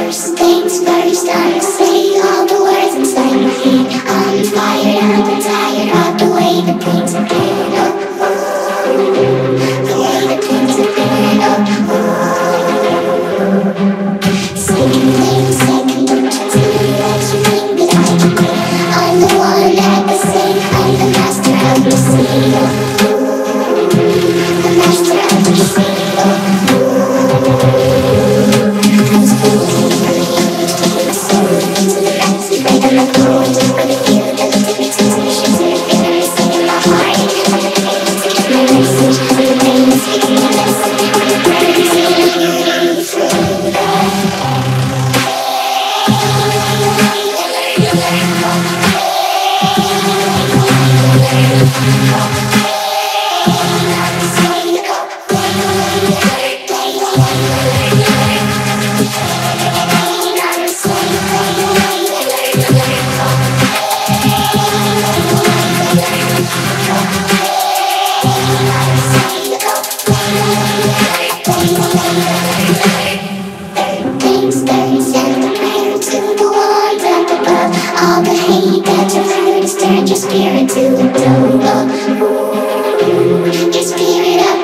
First things first, I'll say all the words inside my head. I'm fired up and tired of the way that things are playing up. The way that things are playing up. Second thing, second, don't you tell me that you think that I can quit. I'm the one at the same, I'm the master of the sea. The master of the sea. All the hate that you've heard is turn your spirit to a dove. Your spirit up